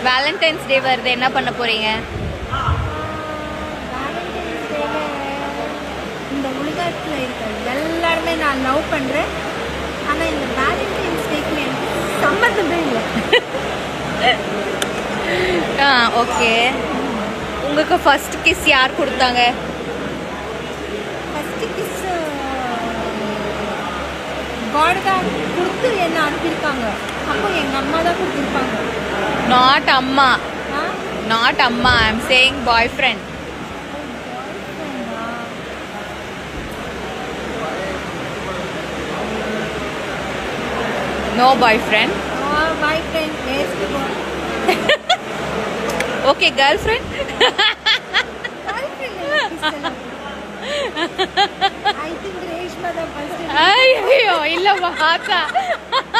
Valentine's டே வருது, என்ன பண்ண போறீங்க? வேலண்டைன்ஸ் டேல இந்த உலகத்தில் இருக்க எல்லாருமே நான் லவ் பண்ணுறேன். ஆனால் இந்த வேலண்டைன்ஸ் டேக்கு எனக்கு சம்மந்தமே இல்லை. ஓகே. உங்களுக்கு ஃபர்ஸ்ட் கிஸ் யார் கொடுத்தாங்க? ஃபஸ்ட்டு கிஸ் காட் தான் கொடுத்து என்ன அனுப்பியிருக்காங்க. அப்போ எங்கள் அம்மா தான் கொடுத்துருப்பாங்க. நாட் அம்மா, நாட் அம்மா. I am saying boyfriend. No boyfriend. Boyfriend, waste boy. Okay, girlfriend. Girlfriend. I think Reshma the person. Ayyo, illa vaata.